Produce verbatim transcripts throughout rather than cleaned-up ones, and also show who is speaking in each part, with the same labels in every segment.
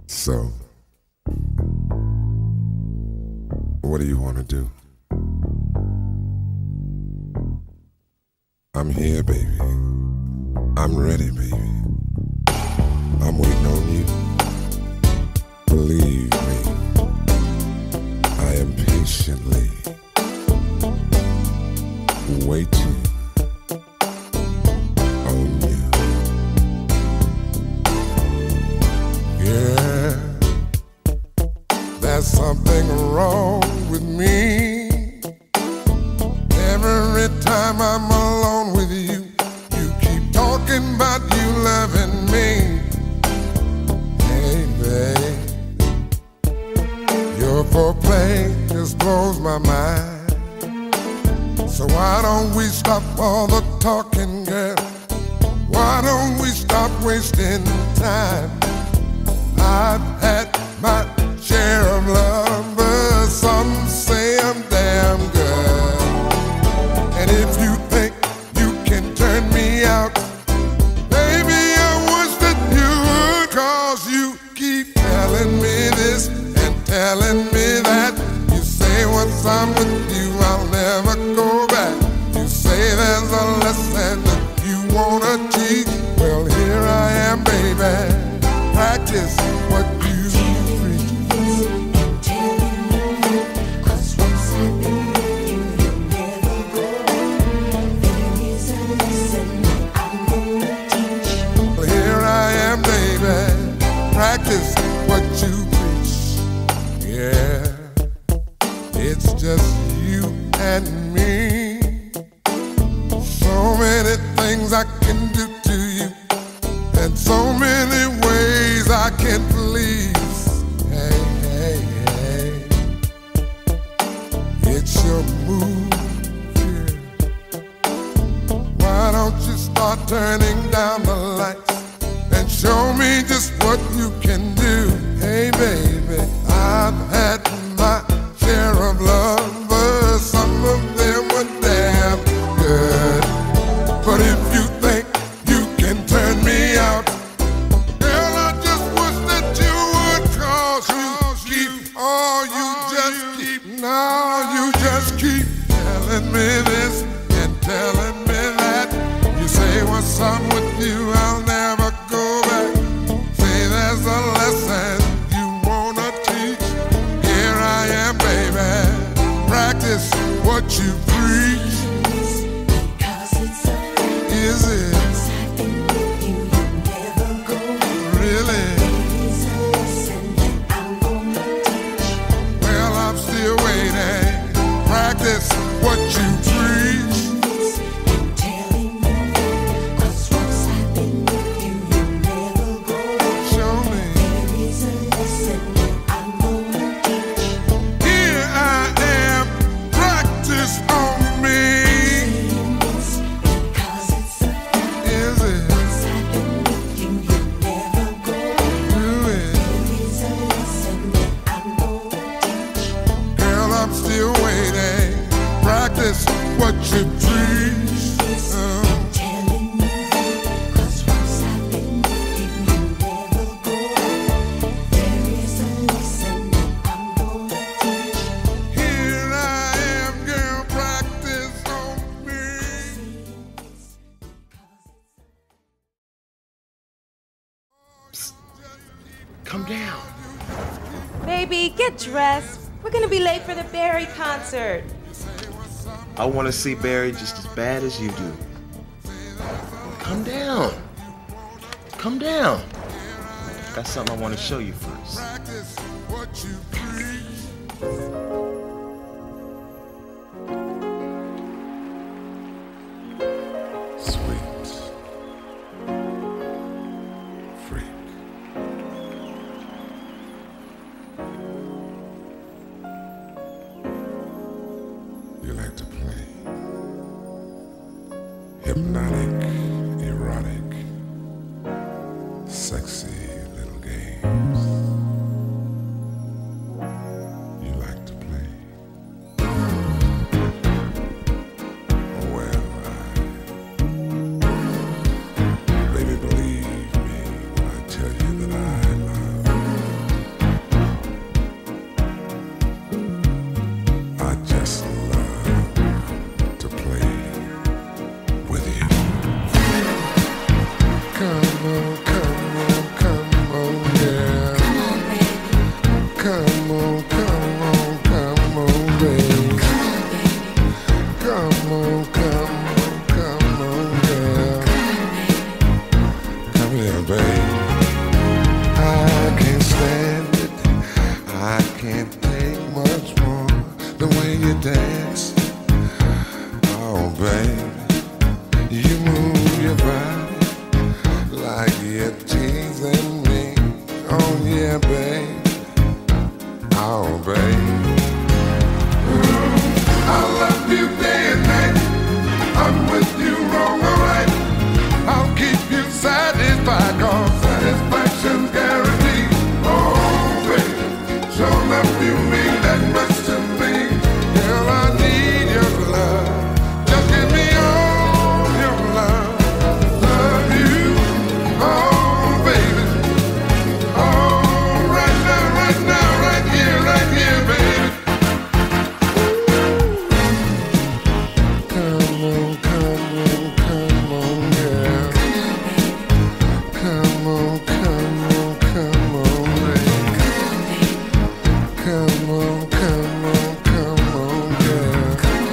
Speaker 1: So, what do you want to do? I'm here, baby. I'm ready, baby. I'm waiting on you. Believe me, I am patiently waiting on you. Yeah, there's something wrong with me. Every time I'm alone with you, you keep talking about you loving me. Hey, babe, your foreplay just blows my mind. So why don't we stop all the talking, girl? Why don't we stop wasting time? I've had my share of lovers. Some say I'm damn good. And if you think you can turn me out, baby, I wish that you would. Cause you keep telling me this and telling me that. You say once I'm with you, I'll never go back. You say there's a lesson that you wanna teach. Well, here I am, baby. Practice what you preach. Well, here I am, baby. Practice what you preach. Yeah, it's just you and me. So many things I can do to you, and so many ways I can please. Hey, hey, hey, it's your move here. Why don't you start turning down the lights and show me just what you can do? Hey, baby, I've had my share of lovers. Some of them were damn good. But if you think you can turn me out, girl, I just wish that you would. Cause you keep, oh, you just keep, no, you just keep telling me this and telling me that. You say once I'm with you, I'll never go back. Say there's a lesson you wanna teach. Here I am, baby. Practice what you preach. Is it? Really? Well, I'm still waiting. Practice what you preach. Show me. Here I am. Practice on me. Practice what you preach. Uh. Here I am, girl, practice on me.
Speaker 2: Psst. Come down.
Speaker 3: Baby, get dressed. We're gonna be late for the Barry concert.
Speaker 2: I want to see Barry just as bad as you do. Come down. Come down. Got something I want to show you first.
Speaker 1: Practice what you preach. Sweet freak. You like to play hypnotic, erotic, sexy little games. You like to play. Well, I, baby, believe me when I tell you that I love I can't stand it. I can't take much more. The way you dance, oh baby, you move your body like you're teasing me. Oh yeah, baby, oh baby. I love you day and night. I'm with you wrong or right. I'll keep you satisfied, cause satisfaction's guaranteed. Oh baby, sure enough you mean that much to me. Girl, I need your love. Just give me all your love. Love you, oh baby. Oh, right now, right now, right here, right here, baby. Come on, come on, come on, girl. Come on, come on, come on, baby. Come on, come on, come on, girl.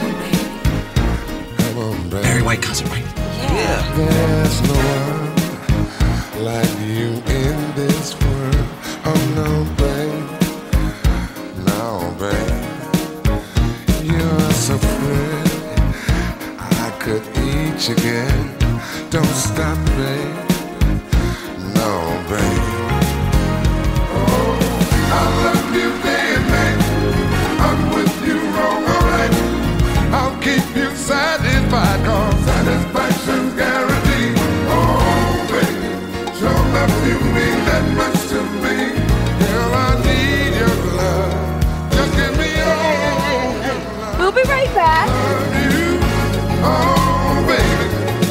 Speaker 1: Come on, baby.
Speaker 4: Barry White concert, right? Yeah.
Speaker 1: There's no one like you in this world. Oh no, babe. No, babe. You're so pretty. I could eat you again. Don't stop, babe. No, babe. Oh, I love you day and night. I'm with you wrong or right. I'll keep you satisfied, cause satisfaction's guaranteed. Oh, baby, sure enough you mean that much to me. Girl, I need your love. Just give me all your love.
Speaker 3: We'll be right back.
Speaker 1: Love you, oh, baby.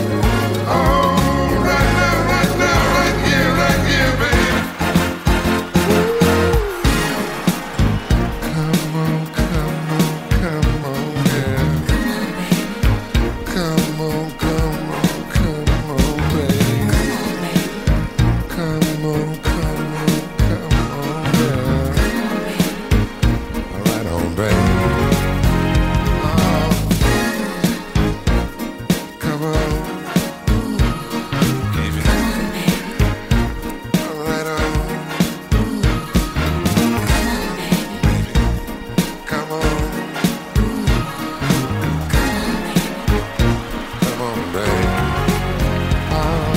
Speaker 1: Oh, right now, right now, right here, right here, baby. Come on, come on, come on, girl. Come on, come on, come on, baby. Come on, come on, come on, girl. All right on, baby. Oh, come on. Keep it. All right on. Baby, come on. Come on, baby. Oh.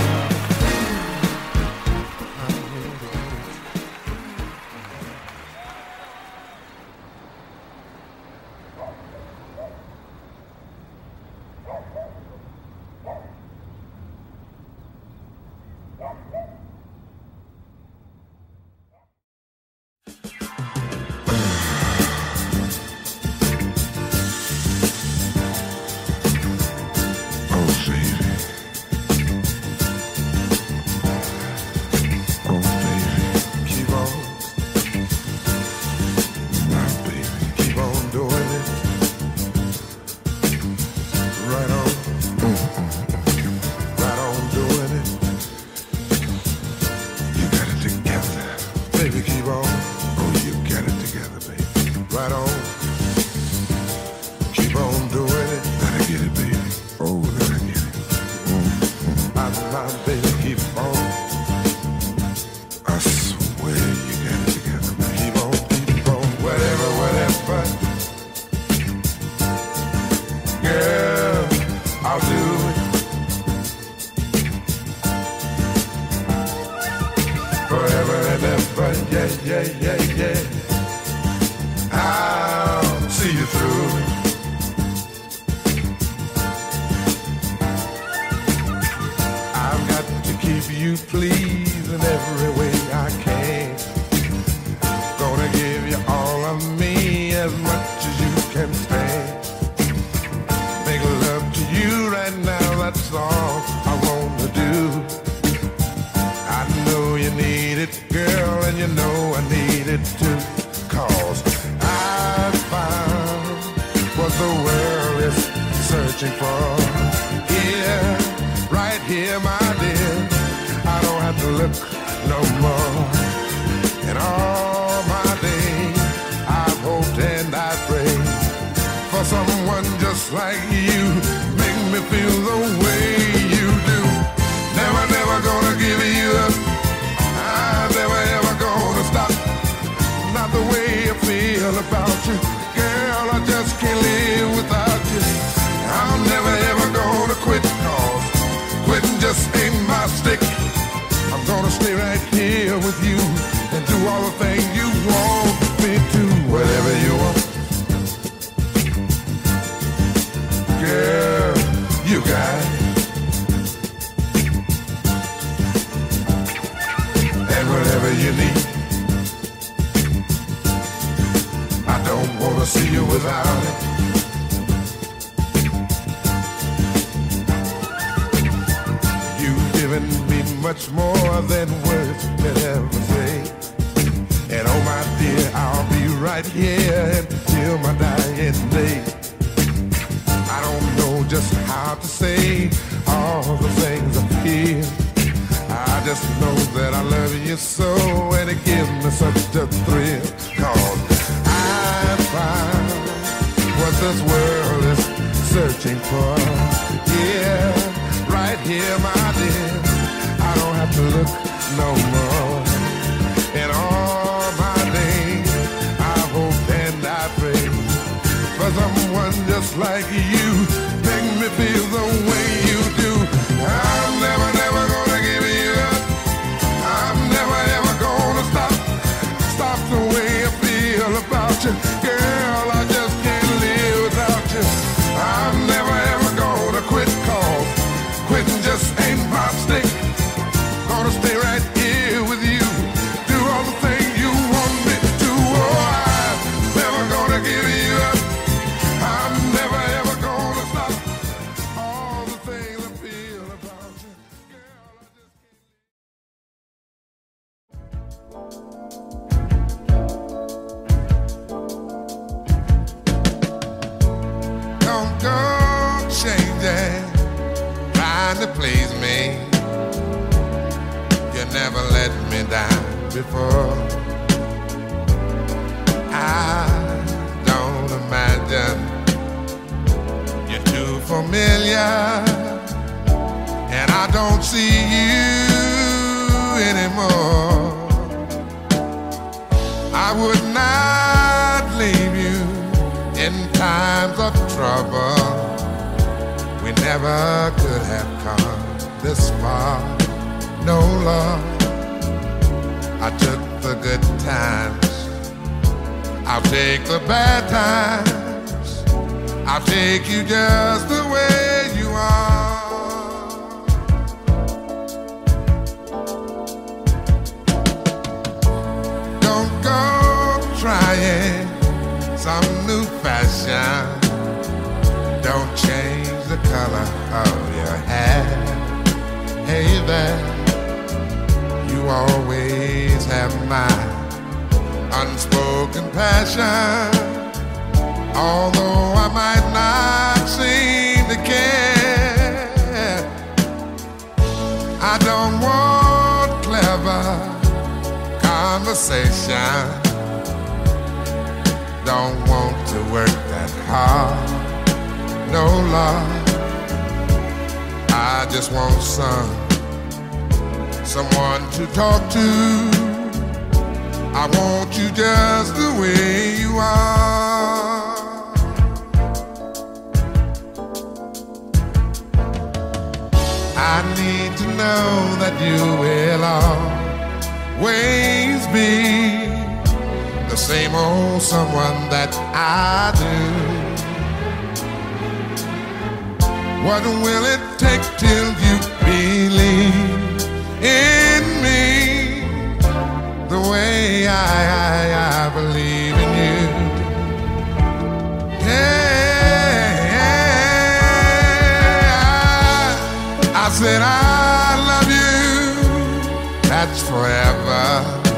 Speaker 1: Oh, baby. Oh, baby. Keep on. My baby. Keep on doing it. Right on. Right on doing it. You got it together. Baby, keep on. Oh, you got it together, baby. Right on. Keep on doing it. Gotta get it, baby. Oh, gotta get it. Mm-hmm. My, my baby, keep on. I swear you got it together, baby. Keep on, keep on. Whatever, whatever. Girl, I'll do it. Forever and ever, yeah, yeah, yeah, yeah. I'll see you through. I've got to keep you pleased in every way I can. Gonna give you all of me as much as you can stand. Make love to you right now, that's all I wanna do. I know you need it, girl, and you know I need it too. Cause I found what the world is searching for. Here, right here, my dear. I don't have to look no more. In all my days, I've hoped and I prayed for someone just like you. Make me feel the way you do. Never, never gonna give you up. I never ever you need. I don't wanna see you without it. You've given me much more than words can ever say. And oh my dear, I'll be right here until my dying day. I don't know just how to say all the things I feel. I just know that I love you so, and it gives me such a thrill. Cause I found what this world is searching for. Yeah, right here, my dear. I don't have to look no more. And all my days, I hope and I pray for someone just like you. Make me feel the way you do. I'm never, never gonna give you up. I'm never, ever gonna stop. Stop the way I feel about you. Girl, I just can't live without you. I'm never, ever gonna quit, cause quitting just ain't my stick. Gonna stay right here with you. Do all the things you want me to. Oh, I'm never gonna give you up. I'm never, ever gonna stop. All the things I feel about you. Girl, I just can't. Don't go changing, trying to please me. You never let me down before. I don't imagine you're too familiar, and I don't see you anymore. I would not leave you in times of trouble. We never could have come this far. No, Lord, I took the good times. I'll take the bad times. I'll take you just the way you are. Don't go trying some new fashion. Don't change the color of your hair. Hey there, you always have my unspoken passion. Although I might not seem to care, I don't want clever conversation. Don't want to work that hard. No, Lord, I just want some someone to talk to. I want you just the way you are. I need to know that you will always be the same old someone that I do. What will it take till you believe in me the way I, I, I believe in you? Yeah, I, I said I love you, that's forever.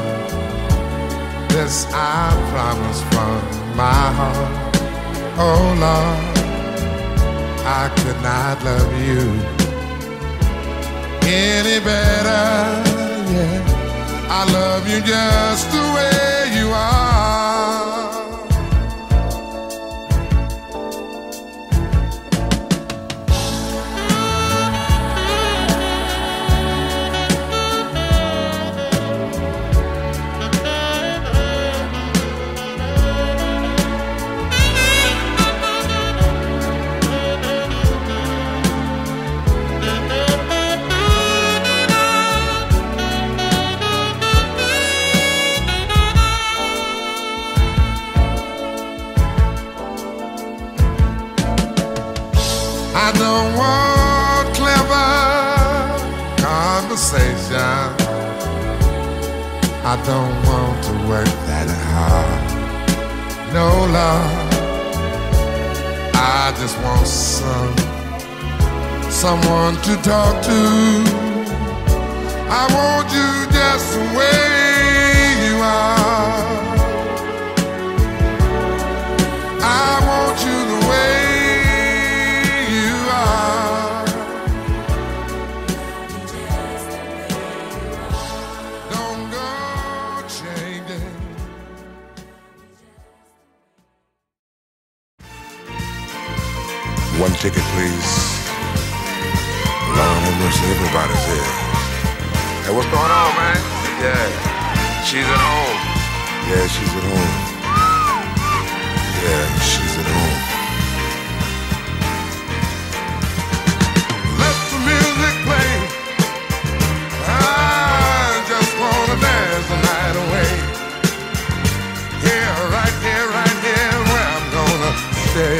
Speaker 1: This I promise from my heart. Oh Lord, I could not love you any better, yeah. I love you just the way you are. I don't want to work that hard. No, Lord, I just want some, someone to talk to. I want you just the way you are. I want you the way you are. Don't go changing.
Speaker 5: One ticket, please. Lord have mercy, everybody's here. Hey, what's going on, man? Yeah, she's at home. Yeah, she's at home. Yeah, she's at home.
Speaker 1: Let the music play. I just wanna dance the night away. Here, right here, right here, where I'm gonna stay.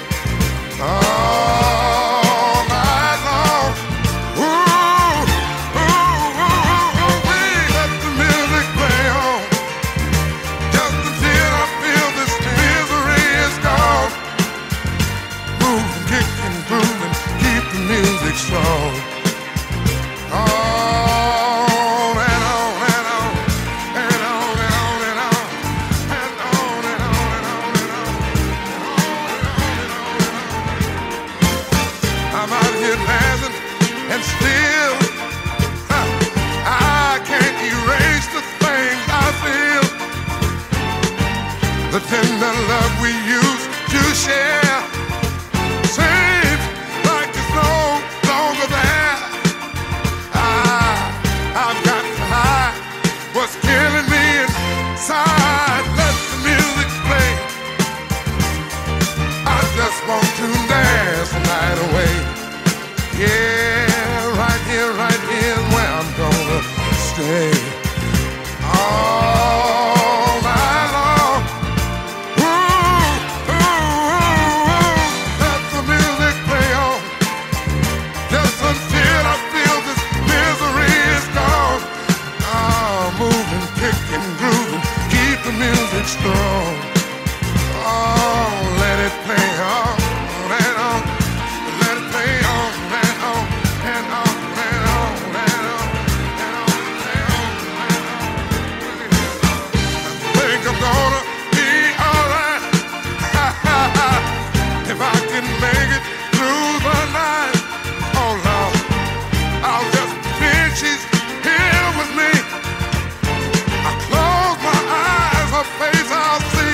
Speaker 1: All night long. Ooh, ooh, ooh, ooh, ooh, wee. Let the music play on. Just until I feel this misery is gone. Moving, kicking, grooving, keep the music strong. On and on and on, and on and on and on, and on and on and on and on, I'm out here dancing and still huh, I can't erase the things I feel. The tender love we used to share seems like it's no longer there. I, I've got to hide what's killing me inside. Let the music play. I just want to dance the night away. Yeah, right here, right here is where I'm gonna stay. All night long. Ooh, ooh, ooh, ooh. Let the music play on. Just until I feel this misery is gone. Oh, moving, kicking, grooving, keep the music strong. Oh, let it play on and on. Let it play on and on and on and on and on and on and on and on. I think I'm gonna be alright if I can make it through the night. Oh Lord, I'll just pretend she's here with me. I close my eyes, her face I'll see.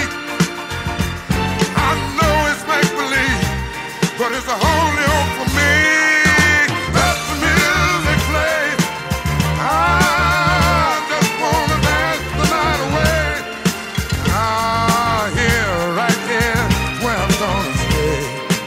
Speaker 1: I know it's make-believe, but it's the only hope for me. Let the music play. I just wanna dance the night away. Ah, here, right here, where I'm gonna stay.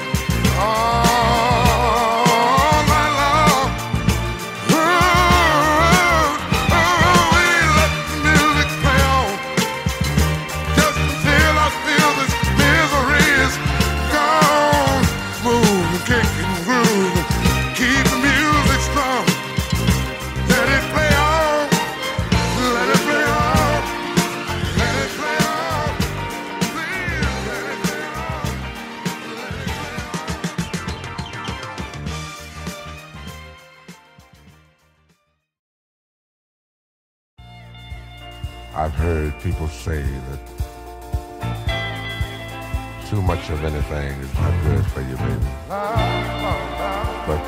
Speaker 1: All night long. Ooh, ooh, ooh, we let the music play on. Just until I feel this misery is gone. Moving, kicking, grooving, keep the music strong. Let it play on, let it play on, let it play on. Please let it play on, let it play on.
Speaker 5: I've heard people say that too much of anything is not good for you, baby. But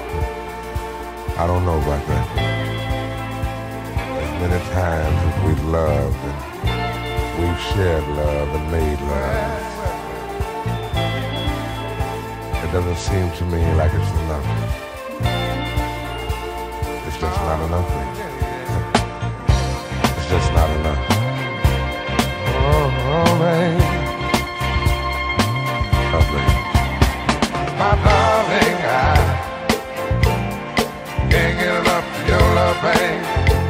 Speaker 5: I don't know about that. As many times as we've loved and we've shared love and made love, it doesn't seem to me like it's enough. It's just not enough, baby. It's just not enough. Oh, oh, baby. Oh, baby. My darling, I can't get enough of your love, babe.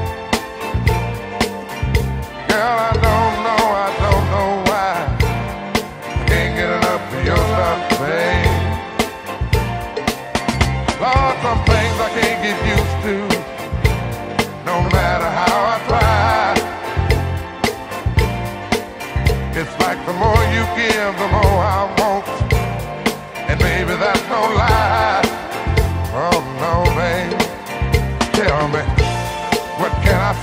Speaker 5: Girl, I don't know, I don't know why. I can't get enough of your love, babe. Lord, some things I can't get used to.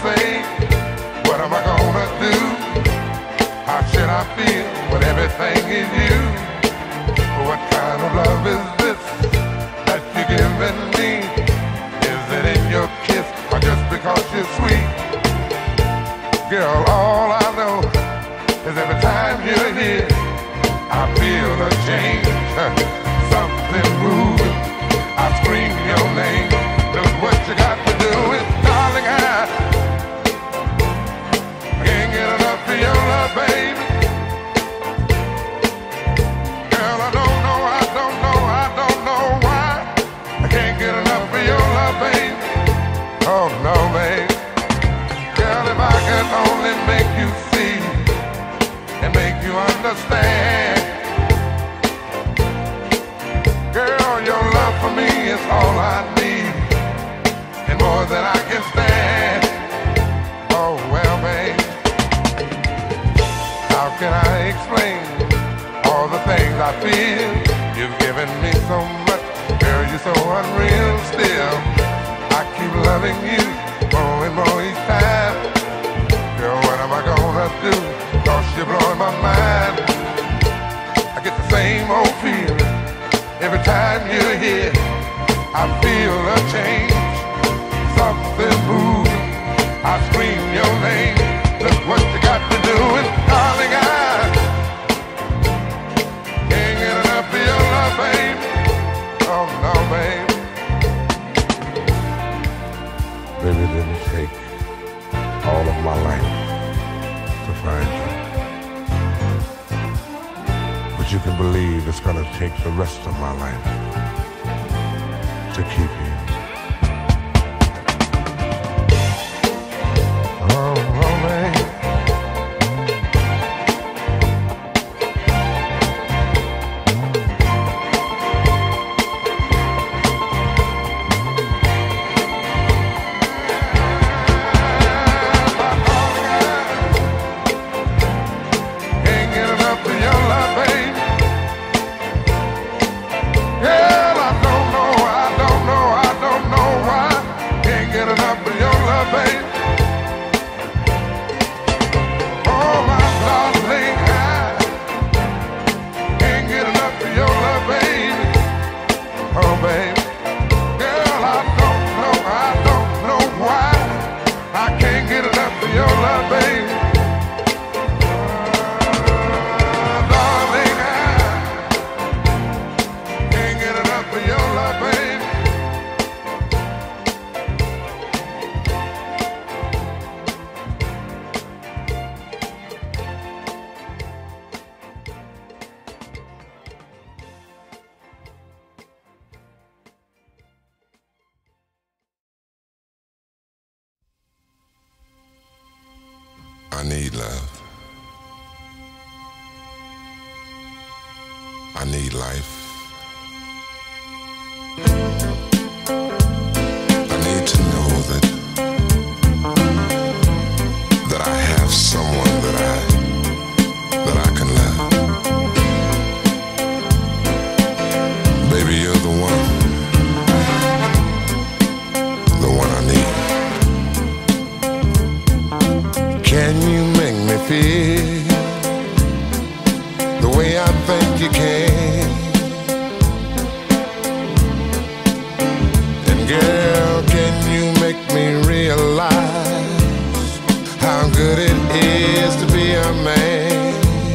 Speaker 1: say, what am I gonna do? How should I feel when everything is you? What kind of love is this that you're giving me? Is it in your kiss or just because you're sweet? Girl, all I know is every time you're here, I feel a change, something moving. I scream your name. Look what you got to do is, darling, I can't get enough of your love, baby. Girl, I don't know, I don't know, I don't know why I can't get enough of your love, baby. Oh no, baby. Girl, if I could only make you see and make you understand. Girl, your love for me is all I need, and more than I can stand. Oh well, babe, how can I explain all the things I feel? You've given me so much, girl, you're so unreal still. I keep loving you more and more each time. Girl, what am I gonna do? Cause you're blowing my mind. I get the same old feeling every time you're here. I feel a change, something moving. I scream your name. Look what you got to do, and darling, I can't get enough of your love, baby. Oh no, baby.
Speaker 5: Baby, it didn't take all of my life to find you. But you can believe it's gonna take the rest of my life to keep you.
Speaker 1: Oh, oh, baby. Can't get enough of your love, baby. Girl, I don't know, I don't know, I don't know why. Can't get enough of your love, baby. Oh, my darling, I can't get enough of your love, baby. Oh, baby. Girl, I don't know, I don't know why. I can't get enough of your love, baby. Uh, darling, I can't get enough of your love, baby. I need love. I need life. I need to know that that I have someone that I that I can love. Baby, you're the one, the one I need. Can you make me feel the way I think you can? And girl, can you make me realize how good it is to be a man?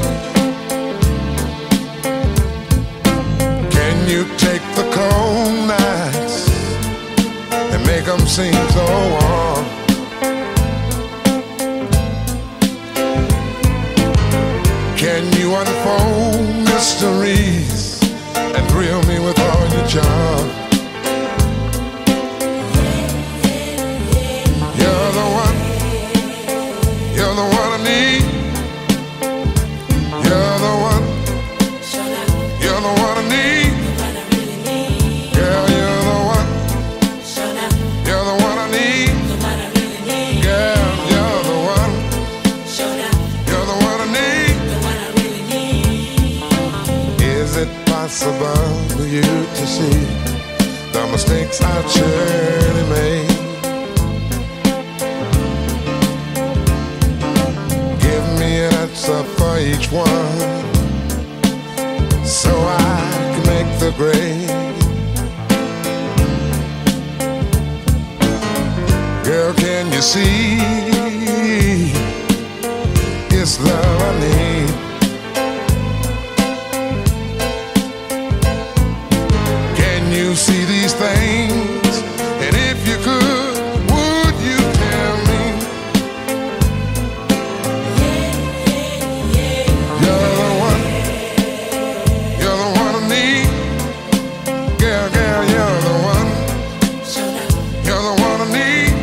Speaker 1: Can you take the cold nights and make them seem so warm? Can you unfold mysteries and thrill me with all your charm? You're the one, you're the one I need. You're the one, you're the one I need. Girl, you're the one, you're the one I need. Girl, you're the one, you're the one I need. Is it possible for you to see the mistakes I've surely made? one so I can make the grade. Girl, can you see it's love I need? Can you see these things? And if you could, would you tell me? You're the one, you're the one I need. Girl, girl, you're the one, you're the one I need.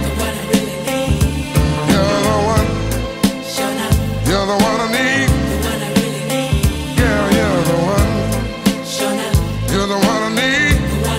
Speaker 1: You're the one, you're the one I need. Girl, you're the one, you're the one I need.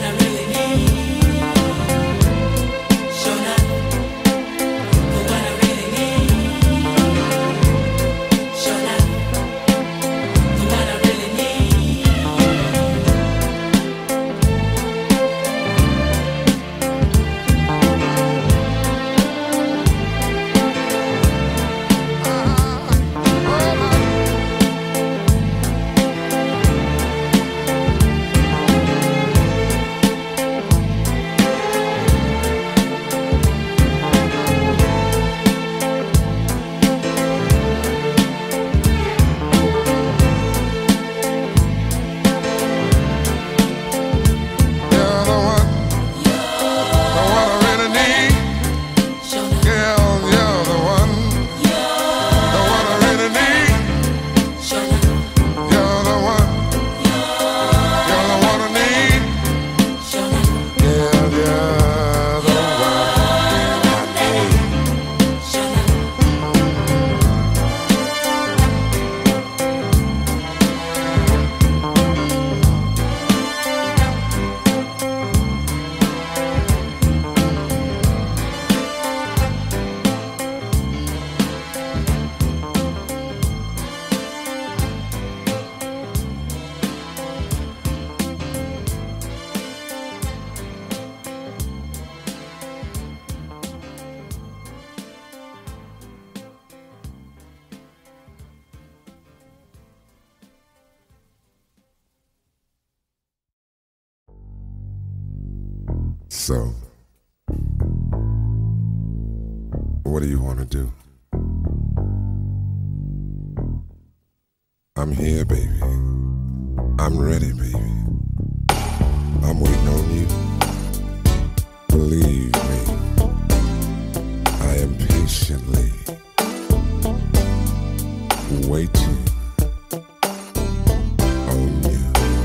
Speaker 1: So, what do you want to do? I'm here, baby. I'm ready, baby. I'm waiting on you. Believe me, I am patiently waiting on you.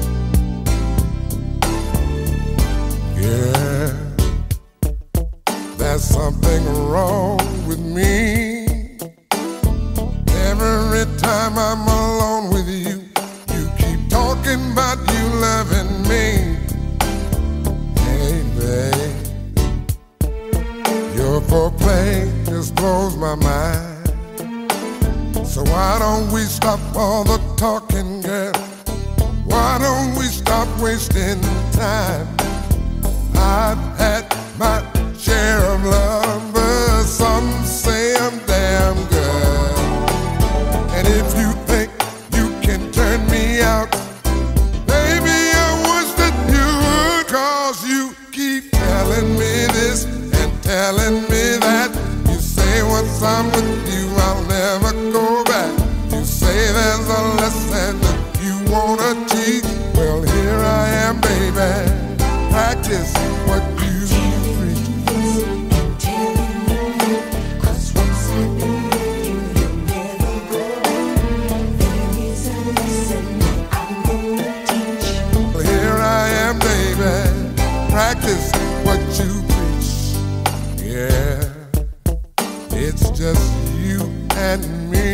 Speaker 1: Yeah, there's something wrong with me. Every time I'm alone with you, you keep talking about you loving me. Hey, babe, your foreplay just blows my mind. So why don't we stop all the talking, girl? Why don't we stop wasting time? I've had my share of lovers, some say I'm damn good. And if you think you can turn me out, baby, I wish that you would. Cause you keep telling me this and telling me that. You say once I'm with you, I'll never go back. You say there's a lesson that you wanna teach. Well, here I am, baby. Practice what you preach. Here I am, baby. Practice what you preach. Yeah, it's just you and me.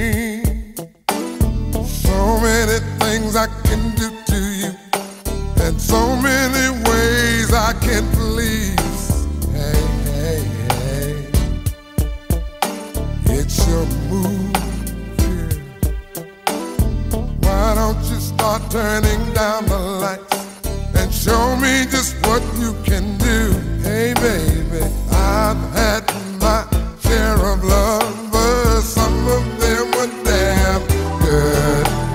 Speaker 1: So many things I can do to you, and so many ways I can please. Hey, hey, hey, it's your move here. Why don't you start turning down the lights and show me just what you can do? Hey, baby, I've had my share of lovers. Some of them were damn good.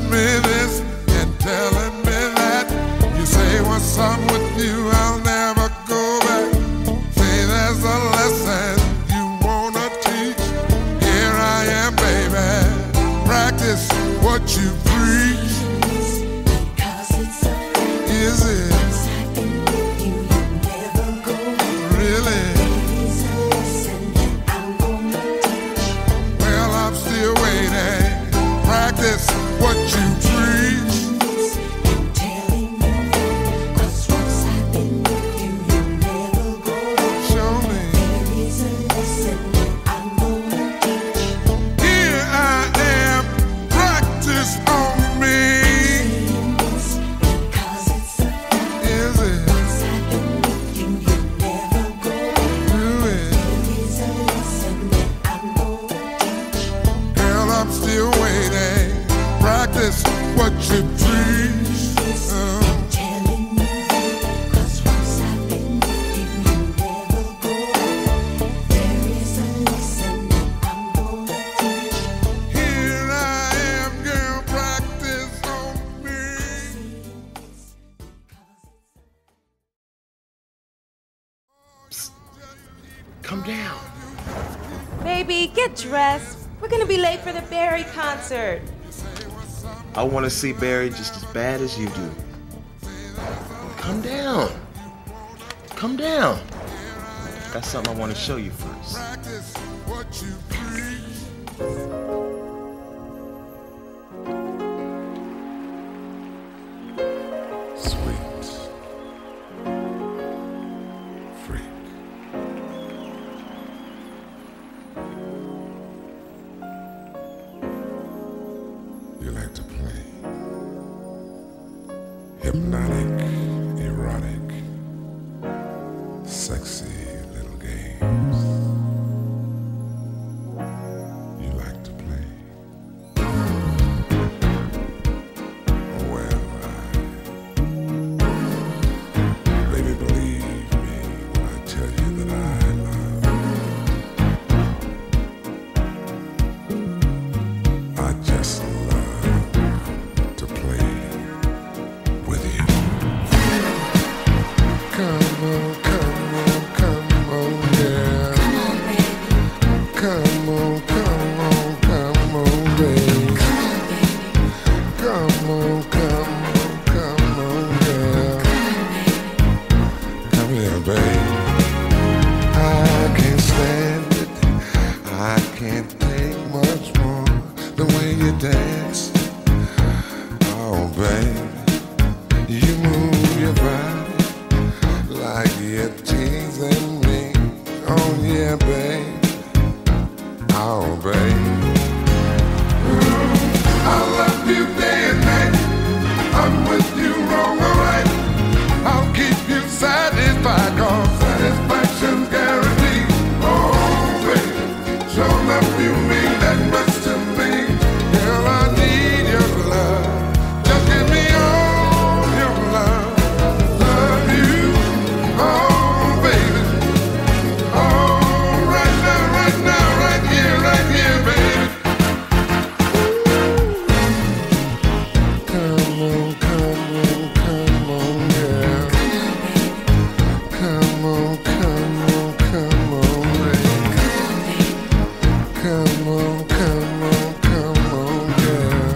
Speaker 1: me this and telling me that. You say what's up with you, I'll never go back. Say there's a lesson you wanna teach. Here I am, baby. Practice what you preach. Is it? Really? Well, I'm still waiting. Practice what you preach. Show me. Here I am. Practice on me. Is it? Do it. Girl, I'm still waiting. Practice what you preach. Uh, Here I am, girl, practice on me.
Speaker 2: Come down.
Speaker 3: Baby, get dressed. We're gonna be late for the Barry concert.
Speaker 2: I want to see Barry just as bad as you do. Come down. Come down. Got something I want to show you first.
Speaker 1: Practice what you preach.
Speaker 5: Sweet freak. You like to play hypnotic, erotic, sexy little games. You like to play. Well, I Baby, believe me when I tell you that I love you. I just love to play with you.
Speaker 1: Come on, come on, come on, yeah. Come on, come on, come on, baby. Come on, come on, come on, yeah. Come here, baby. I can't stand it. I can't take much more. The way you dance. Oh, baby. You move your body like you're teasing me. Oh, yeah, baby. Oh, baby. I love you day and night. I'm with you wrong or right. I'll keep you satisfied, cause satisfaction's guaranteed. Oh, baby, sure enough you mean that much to me. Girl, I need your love. Just give me all your love. Love you, oh, baby. Oh, right now, right now, right here, right here, baby. Come on, come on, come on, yeah. Come on, come on, come on, baby. Come on, come on, come on, yeah.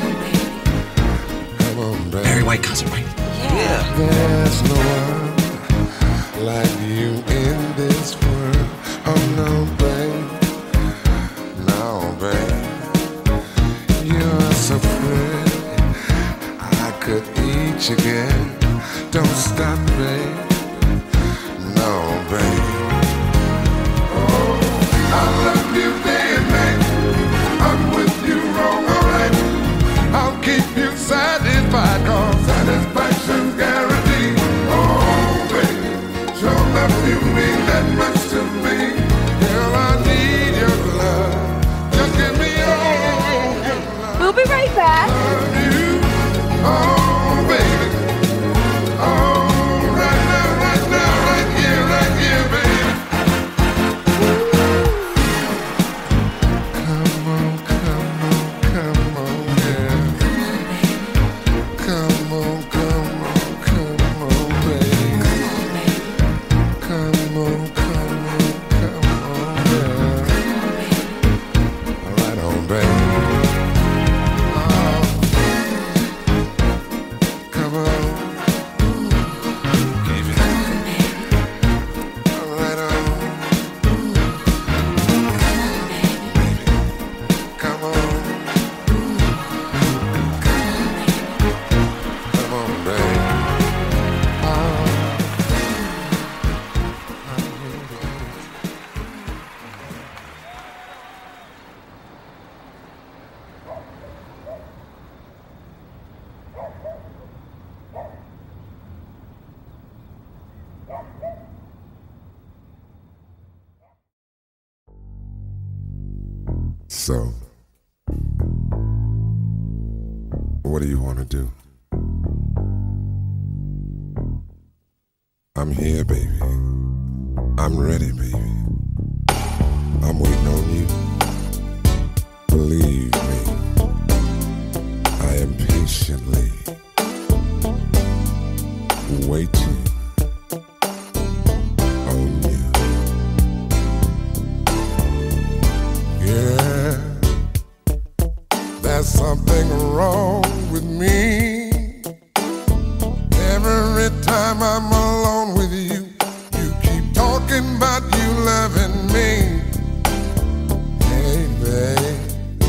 Speaker 1: Come on, baby.
Speaker 4: Barry White concert, right? Yeah.
Speaker 1: There's no one like you in this world. Oh no, babe. No, babe. You're so pretty. I could eat you again. Don't stop, babe. No, babe. Oh, I love you day and night. I'm with you wrong, alright. I'll keep you satisfied, cause satisfaction's guaranteed. Oh, baby, sure enough you mean that much to me. Girl, I need your love. Just give me all your love.
Speaker 3: We'll be right back.
Speaker 1: Love you, oh, baby. Oh, right now, right now, right here, right here, baby. Come on, come on, come on, yeah. So, what do you want to do? I'm here, baby. I'm ready, baby. I'm waiting on you. Believe me, I am patiently waiting on you. Yeah, there's something wrong with me. Every time I'm alone with you, you keep talking about you loving me. Hey, babe,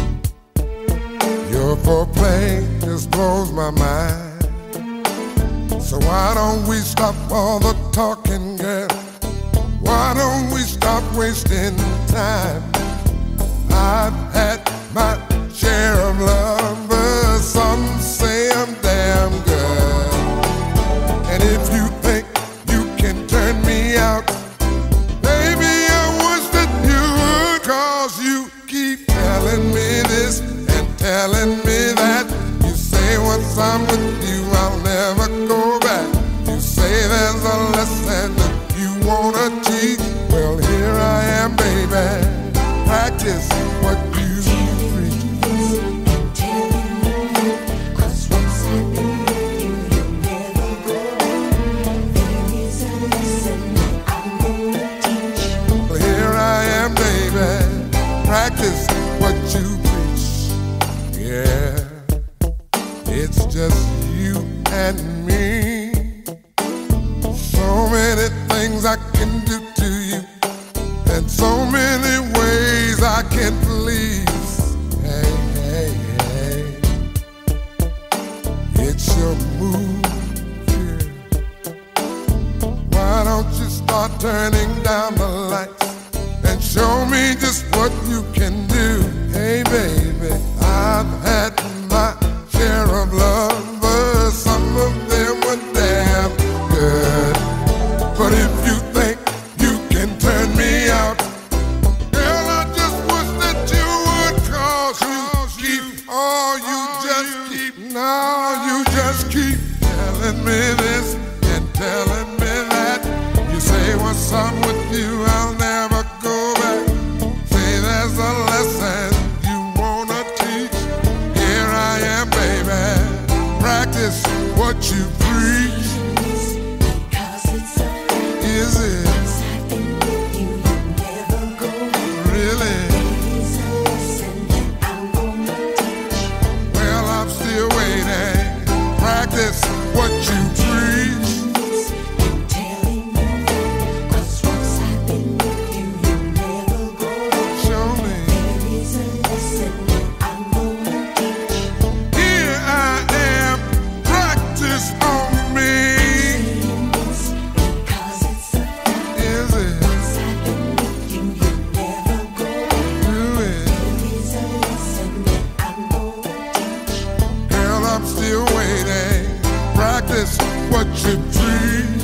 Speaker 1: your foreplay just blows my mind. So why don't we stop all the talking, girl? Why don't we stop wasting time? I've had my share of lovers. Some say I'm damn good. And if you think you can turn me out, baby, I wish that you would. Cause you keep telling me this and telling me that. You say once I'm with you, I'll never go back. You say there's a lesson that you wanna teach. Well, here I am, baby. Practice what you preach. Well, here I am, baby. Practice what you preach. Yeah, it's just you and me. So many things I can do to you, and so many ways I can please. Hey, hey, hey, it's your move here. Why don't you start turning down the lights and show me just what you can do? Hey, baby, I've had my share of lovers. Some of them were damn good. But if you think you can turn me out, girl, I just wish that you would. Cause you keep, oh, you just keep, no, you just keep telling me this and telling me that. You say once I'm with you, I'll never go back. Say there's a lesson you wanna teach. Here I am, baby. Practice what you preach. Is it? Really? Well, I'm still waiting. Practice what you preach. Show me. Here I am. Practice on me. Is it? Do it. Girl, I'm still waiting. Practice what you preach.